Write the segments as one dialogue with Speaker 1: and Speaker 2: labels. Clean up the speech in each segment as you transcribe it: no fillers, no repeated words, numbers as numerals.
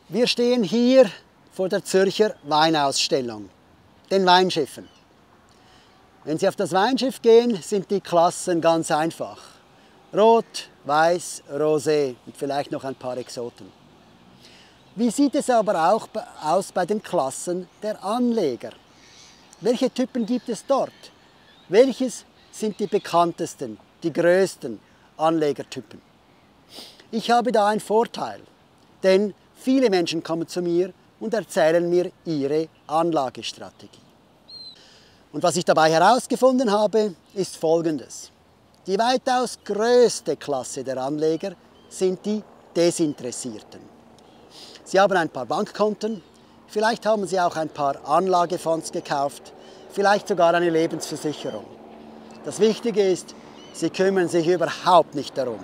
Speaker 1: Wir stehen hier vor der Zürcher Weinausstellung, den Weinschiffen. Wenn Sie auf das Weinschiff gehen, sind die Klassen ganz einfach. Rot, Weiß, Rosé und vielleicht noch ein paar Exoten. Wie sieht es aber auch aus bei den Klassen der Anleger? Welche Typen gibt es dort? Welches sind die bekanntesten, die größten Anlegertypen? Ich habe da einen Vorteil, denn viele Menschen kommen zu mir und erzählen mir ihre Anlagestrategie. Und was ich dabei herausgefunden habe, ist Folgendes. Die weitaus größte Klasse der Anleger sind die Desinteressierten. Sie haben ein paar Bankkonten, vielleicht haben Sie auch ein paar Anlagefonds gekauft, vielleicht sogar eine Lebensversicherung. Das Wichtige ist, Sie kümmern sich überhaupt nicht darum.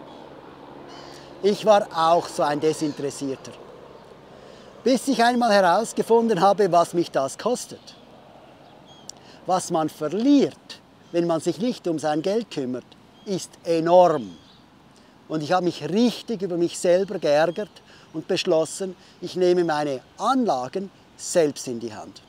Speaker 1: Ich war auch so ein Desinteressierter, bis ich einmal herausgefunden habe, was mich das kostet. Was man verliert, wenn man sich nicht um sein Geld kümmert, ist enorm. Und ich habe mich richtig über mich selber geärgert und beschlossen, ich nehme meine Anlagen selbst in die Hand.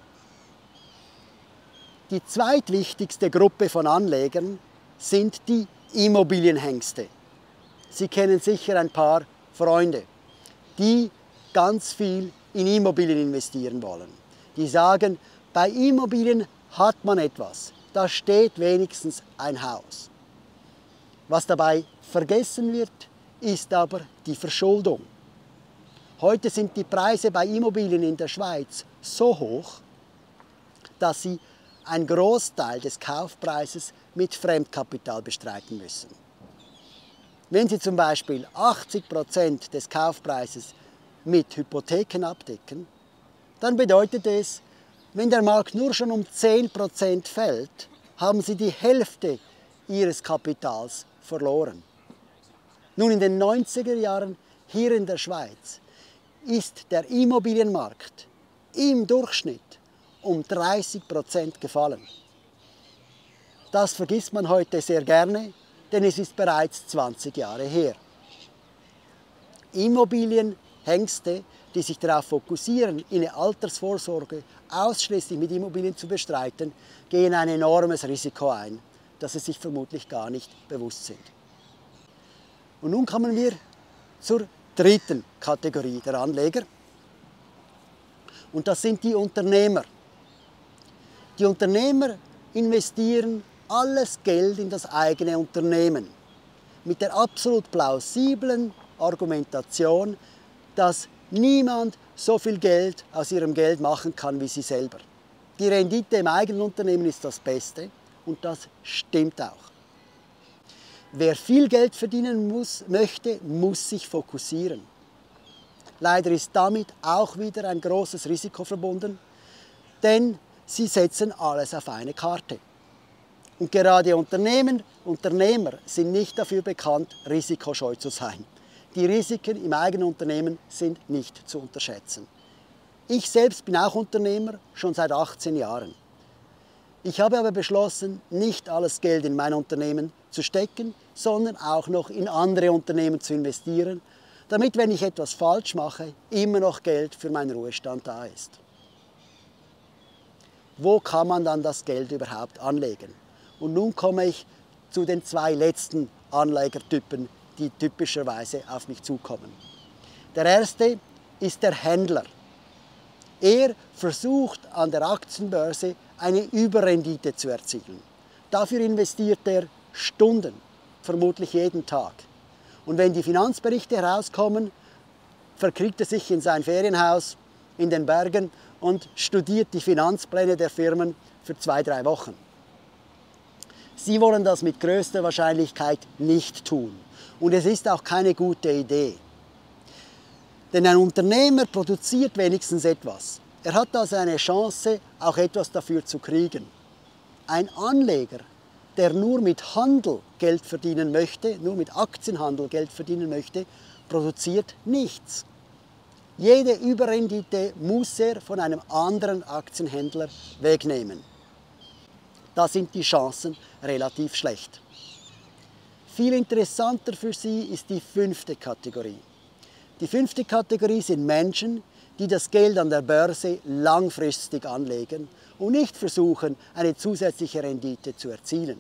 Speaker 1: Die zweitwichtigste Gruppe von Anlegern sind die Immobilienhengste. Sie kennen sicher ein paar Freunde, die ganz viel in Immobilien investieren wollen. Die sagen, bei Immobilien hat man etwas, da steht wenigstens ein Haus. Was dabei vergessen wird, ist aber die Verschuldung. Heute sind die Preise bei Immobilien in der Schweiz so hoch, dass sie einen Großteil des Kaufpreises mit Fremdkapital bestreiten müssen. Wenn Sie zum Beispiel 80% des Kaufpreises mit Hypotheken abdecken, dann bedeutet es, wenn der Markt nur schon um 10% fällt, haben Sie die Hälfte Ihres Kapitals verloren. Nun, in den 90er Jahren hier in der Schweiz ist der Immobilienmarkt im Durchschnitt um 30% gefallen. Das vergisst man heute sehr gerne, denn es ist bereits 20 Jahre her. Immobilienhengste, die sich darauf fokussieren, eine Altersvorsorge ausschließlich mit Immobilien zu bestreiten, gehen ein enormes Risiko ein, das sie sich vermutlich gar nicht bewusst sind. Und nun kommen wir zur dritten Kategorie der Anleger. Und das sind die Unternehmer. Die Unternehmer investieren alles Geld in das eigene Unternehmen. Mit der absolut plausiblen Argumentation, dass niemand so viel Geld aus ihrem Geld machen kann wie sie selber. Die Rendite im eigenen Unternehmen ist das Beste und das stimmt auch. Wer viel Geld verdienen möchte, muss sich fokussieren. Leider ist damit auch wieder ein großes Risiko verbunden, denn sie setzen alles auf eine Karte. Und gerade Unternehmer sind nicht dafür bekannt, risikoscheu zu sein. Die Risiken im eigenen Unternehmen sind nicht zu unterschätzen. Ich selbst bin auch Unternehmer, schon seit 18 Jahren. Ich habe aber beschlossen, nicht alles Geld in mein Unternehmen zu stecken, sondern auch noch in andere Unternehmen zu investieren, damit, wenn ich etwas falsch mache, immer noch Geld für meinen Ruhestand da ist. Wo kann man dann das Geld überhaupt anlegen? Und nun komme ich zu den zwei letzten Anlegertypen, die typischerweise auf mich zukommen. Der erste ist der Händler. Er versucht an der Aktienbörse eine Überrendite zu erzielen. Dafür investiert er Stunden, vermutlich jeden Tag. Und wenn die Finanzberichte herauskommen, verkriecht er sich in sein Ferienhaus in den Bergen und studiert die Finanzpläne der Firmen für 2-3 Wochen. Sie wollen das mit größter Wahrscheinlichkeit nicht tun. Und es ist auch keine gute Idee. Denn ein Unternehmer produziert wenigstens etwas. Er hat also eine Chance, auch etwas dafür zu kriegen. Ein Anleger, der nur mit Handel Geld verdienen möchte, nur mit Aktienhandel Geld verdienen möchte, produziert nichts. Jede Überrendite muss er von einem anderen Aktienhändler wegnehmen. Da sind die Chancen relativ schlecht. Viel interessanter für Sie ist die fünfte Kategorie. Die 5. Kategorie sind Menschen, die das Geld an der Börse langfristig anlegen und nicht versuchen, eine zusätzliche Rendite zu erzielen.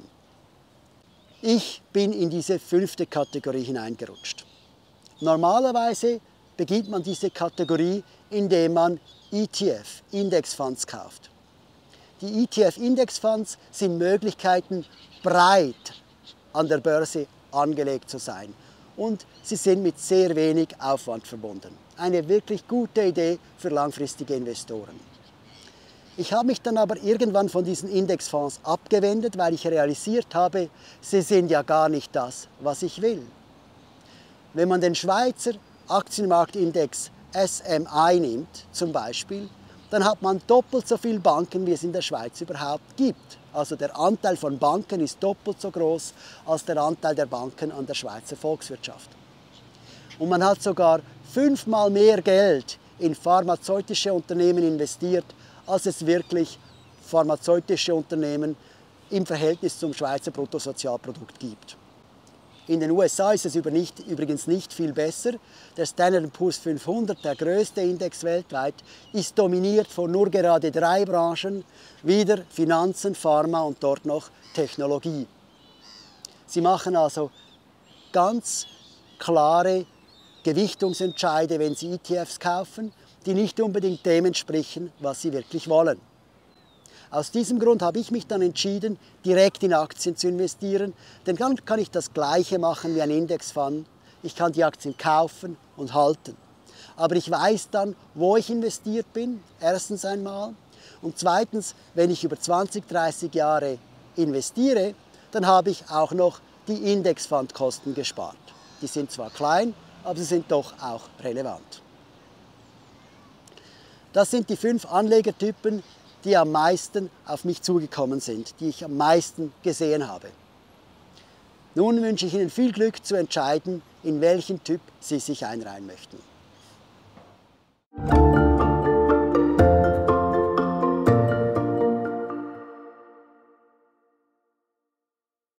Speaker 1: Ich bin in diese 5. Kategorie hineingerutscht. Normalerweise beginnt man diese Kategorie, indem man ETF, Indexfonds kauft. Die ETF-Indexfonds sind Möglichkeiten, breit an der Börse angelegt zu sein. Und sie sind mit sehr wenig Aufwand verbunden. Eine wirklich gute Idee für langfristige Investoren. Ich habe mich dann aber irgendwann von diesen Indexfonds abgewendet, weil ich realisiert habe, sie sind ja gar nicht das, was ich will. Wenn man den Schweizer Aktienmarktindex SMI nimmt, zum Beispiel, dann hat man doppelt so viele Banken, wie es in der Schweiz überhaupt gibt. Also der Anteil von Banken ist doppelt so groß als der Anteil der Banken an der Schweizer Volkswirtschaft. Und man hat sogar 5-mal mehr Geld in pharmazeutische Unternehmen investiert, als es wirklich pharmazeutische Unternehmen im Verhältnis zum Schweizer Bruttosozialprodukt gibt. In den USA ist es übrigens nicht viel besser. Der Standard & Poor's 500, der größte Index weltweit, ist dominiert von nur gerade 3 Branchen, wieder Finanzen, Pharma und dort noch Technologie. Sie machen also ganz klare Gewichtungsentscheide, wenn Sie ETFs kaufen, die nicht unbedingt dem entsprechen, was Sie wirklich wollen. Aus diesem Grund habe ich mich dann entschieden, direkt in Aktien zu investieren, denn dann kann ich das Gleiche machen wie ein Indexfonds. Ich kann die Aktien kaufen und halten. Aber ich weiß dann, wo ich investiert bin, erstens einmal. Und zweitens, wenn ich über 20, 30 Jahre investiere, dann habe ich auch noch die Indexfondkosten gespart. Die sind zwar klein, aber sie sind doch auch relevant. Das sind die 5 Anlegertypen, die am meisten auf mich zugekommen sind, die ich am meisten gesehen habe. Nun wünsche ich Ihnen viel Glück zu entscheiden, in welchen Typ Sie sich einreihen möchten.